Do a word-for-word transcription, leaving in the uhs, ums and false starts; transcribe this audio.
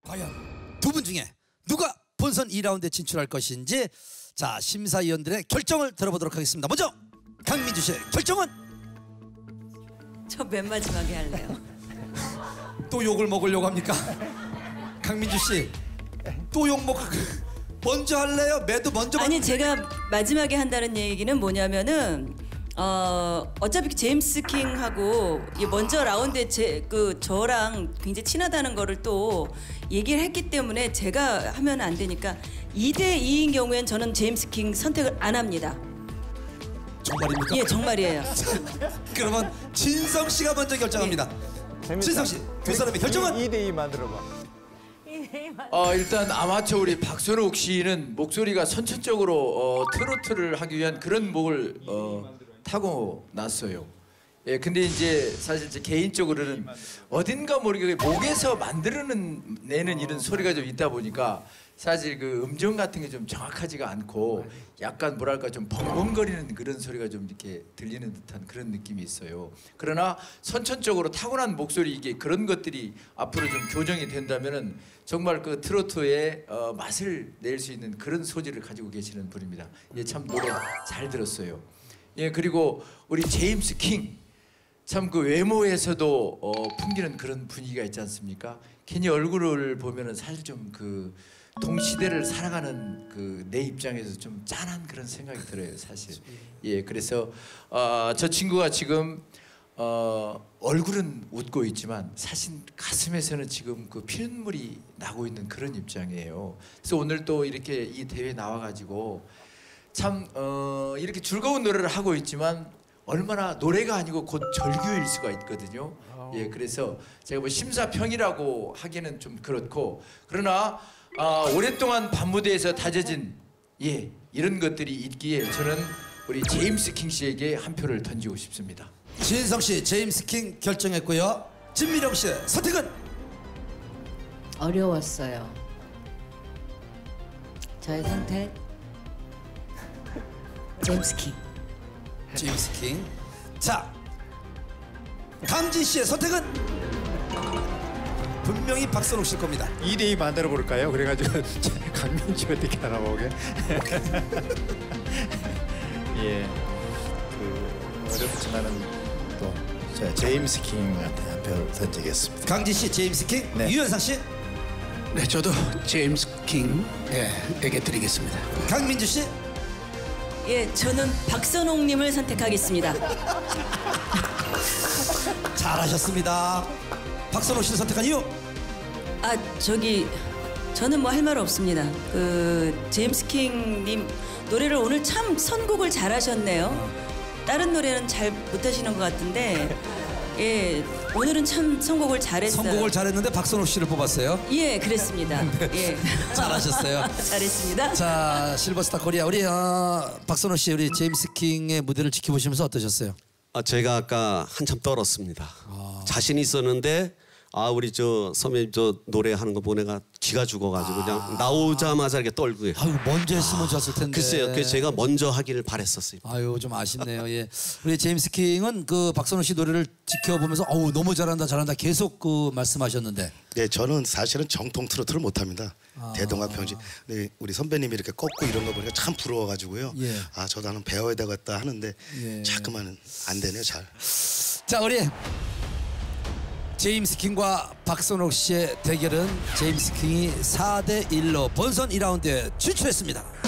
과연 두 분 중에 누가 본선 이 라운드에 진출할 것인지 자 심사위원들의 결정을 들어보도록 하겠습니다. 먼저 강민주 씨의 결정은? 저 맨 마지막에 할래요. 또 욕을 먹으려고 합니까? 강민주 씨 또 욕 먹... 먼저 할래요? 매도 먼저... 아니 제가 마지막에 한다는 얘기는 뭐냐면은 어 어차피 제임스 킹하고 먼저 라운드에 제 그 저랑 굉장히 친하다는 거를 또 얘기를 했기 때문에 제가 하면 안 되니까 이 대 이인 경우엔 저는 제임스 킹 선택을 안 합니다. 정말입니까? 예, 정말이에요. 그러면 진성 씨가 먼저 결정합니다. 예. 진성 씨, 두 사람의 결정은? 이 대 이 만들어봐. 어, 일단 아마추어 우리 박선욱 씨는 목소리가 선천적으로 어, 트로트를 하기 위한 그런 목을 어, 타고 났어요. 예, 근데 이제 사실 제 개인적으로는 어딘가 모르게 목에서 만들어내는 내는 이런 소리가 좀 있다 보니까 사실 그 음정 같은 게 좀 정확하지가 않고 약간 뭐랄까 좀 벙벙거리는 그런 소리가 좀 이렇게 들리는 듯한 그런 느낌이 있어요. 그러나 선천적으로 타고난 목소리 이게 그런 것들이 앞으로 좀 교정이 된다면은 정말 그 트로트의 어, 맛을 낼 수 있는 그런 소질을 가지고 계시는 분입니다. 예, 참 노래 잘 들었어요. 예, 그리고 우리 제임스 킹. 참 그 외모에서도 어, 풍기는 그런 분위기가 있지 않습니까? 괜히 얼굴을 보면은 사실 좀 그 동시대를 살아가는 그 내 입장에서 좀 짠한 그런 생각이 들어요, 사실. 예, 그래서 어, 저 친구가 지금 어, 얼굴은 웃고 있지만 사실 가슴에서는 지금 그 피눈물이 나고 있는 그런 입장이에요. 그래서 오늘 또 이렇게 이 대회에 나와가지고 참 어, 이렇게 즐거운 노래를 하고 있지만. 얼마나 노래가 아니고 곧 절규일 수가 있거든요. 예, 그래서 제가 뭐 심사평이라고 하기는 좀 그렇고 그러나 아, 오랫동안 밤무대에서 다져진 예 이런 것들이 있기에 저는 우리 제임스 킹 씨에게 한 표를 던지고 싶습니다. 진성 씨 제임스 킹 결정했고요. 진미령 씨의 선택은? 어려웠어요. 저의 선택 제임스 킹. 제임스 킹. 자, 강진 씨의 선택은? 분명히 박선욱 씨일 겁니다. 이 대 이 만들어 볼까요? 그래가지고 강민주 어떻게 알아보게? 예, 그 어렵지만은 또 자, 제임스 킹한테 한 표를 던지겠습니다. 강진 씨 제임스 킹. 네. 유현상 씨. 네, 저도 제임스 킹에게 드리겠습니다. 강민주 씨. 예, 저는 박선옥님을 선택하겠습니다. 잘하셨습니다. 박선옥 씨를 선택한 이유? 아, 저기 저는 뭐 할 말 없습니다. 그 제임스 킹님 노래를 오늘 참 선곡을 잘하셨네요. 다른 노래는 잘 못하시는 것 같은데 예, 오늘은 참 선곡을 잘했어요. 선곡을 잘했는데 박선옥 씨를 뽑았어요. 예, 그랬습니다. 예, 잘하셨어요. 잘했습니다. 자, 실버스타 코리아 우리 어, 박선옥 씨 우리 제임스 킹의 무대를 지켜보시면서 어떠셨어요? 아, 제가 아까 한참 떨었습니다. 아. 자신 있었는데 아 우리 저 선배님 저 노래하는 거 보고 내가 기가 죽어가지고 아. 그냥 나오자마자 이렇게 떨고요. 아유 먼저 했으면 아. 좋았을 텐데. 글쎄요, 그래서 제가 먼저 하기를 바랬었어요. 아유 좀 아쉽네요. 예, 우리 제임스 킹은 그 박선욱 씨 노래를 지켜보면서 어우 너무 잘한다 잘한다 계속 그 말씀하셨는데. 네, 저는 사실은 정통 트로트를 못합니다. 아. 대동아 평지. 네, 우리 선배님이 이렇게 꺾고 이런 거 보니까 참 부러워가지고요. 예. 아 저도 하는 배워야 되겠다 하는데 예. 자꾸만 안 되네요 잘. 자 우리. 제임스 킹과 박선옥 씨의 대결은 제임스 킹이 사 대 일로 본선 이 라운드에 진출했습니다.